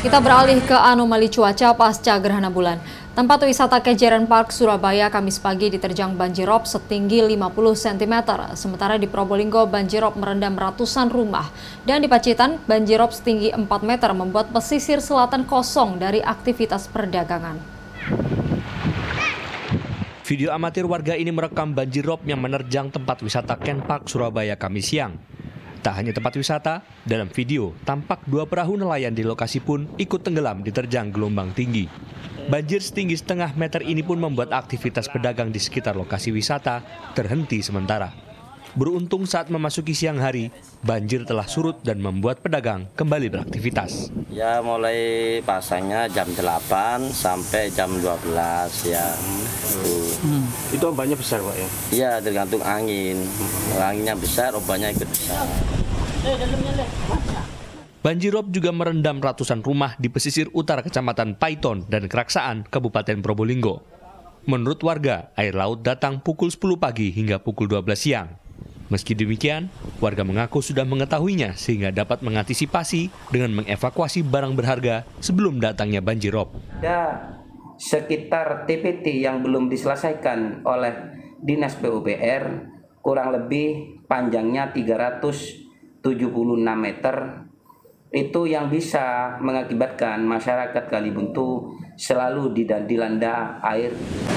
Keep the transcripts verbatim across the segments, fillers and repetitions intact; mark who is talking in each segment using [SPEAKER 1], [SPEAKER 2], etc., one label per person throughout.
[SPEAKER 1] Kita beralih ke anomali cuaca pasca gerhana bulan. Tempat wisata Kenjeran Park Surabaya Kamis pagi diterjang banjirop setinggi lima puluh sentimeter. Sementara di Probolinggo banjirop merendam ratusan rumah. Dan di Pacitan banjirop setinggi empat meter membuat pesisir selatan kosong dari aktivitas perdagangan.
[SPEAKER 2] Video amatir warga ini merekam banjirop yang menerjang tempat wisata Ken Park Surabaya Kamis siang. Tak hanya tempat wisata, dalam video tampak dua perahu nelayan di lokasi pun ikut tenggelam diterjang gelombang tinggi. Banjir setinggi setengah meter ini pun membuat aktivitas pedagang di sekitar lokasi wisata terhenti sementara. Beruntung saat memasuki siang hari, banjir telah surut dan membuat pedagang kembali beraktivitas.
[SPEAKER 3] Ya mulai pasangnya jam delapan sampai jam dua belas ya.
[SPEAKER 4] Hmm. Itu ombaknya besar Pak ya?
[SPEAKER 3] Iya tergantung angin. Anginnya besar, ombaknya ikut besar.
[SPEAKER 2] Banjirop juga merendam ratusan rumah di pesisir utara Kecamatan Paiton dan Keraksaan, Kabupaten Probolinggo. Menurut warga, air laut datang pukul sepuluh pagi hingga pukul dua belas siang. Meski demikian, warga mengaku sudah mengetahuinya sehingga dapat mengantisipasi dengan mengevakuasi barang berharga sebelum datangnya banjirop.
[SPEAKER 5] Ada sekitar T P T yang belum diselesaikan oleh Dinas P U P R, kurang lebih panjangnya tiga ratus tujuh puluh enam meter. Itu yang bisa mengakibatkan masyarakat Kalibuntu selalu dilanda air.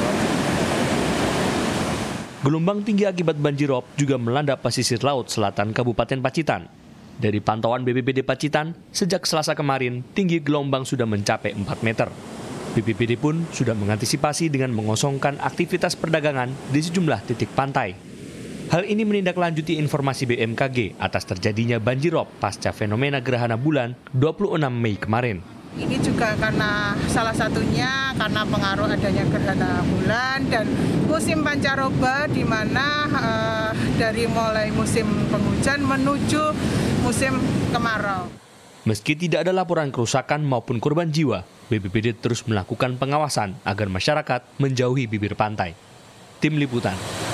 [SPEAKER 2] Gelombang tinggi akibat banjirop juga melanda pesisir laut selatan Kabupaten Pacitan. Dari pantauan B P B D Pacitan, sejak Selasa kemarin, tinggi gelombang sudah mencapai empat meter. B P B D pun sudah mengantisipasi dengan mengosongkan aktivitas perdagangan di sejumlah titik pantai. Hal ini menindaklanjuti informasi B M K G atas terjadinya banjirop pasca fenomena gerhana bulan dua puluh enam Mei kemarin.
[SPEAKER 6] Ini juga karena salah satunya karena pengaruh adanya gerhana bulan dan musim pancaroba di mana uh, dari mulai musim penghujan menuju musim kemarau.
[SPEAKER 2] Meski tidak ada laporan kerusakan maupun korban jiwa, B P B D terus melakukan pengawasan agar masyarakat menjauhi bibir pantai. Tim Liputan.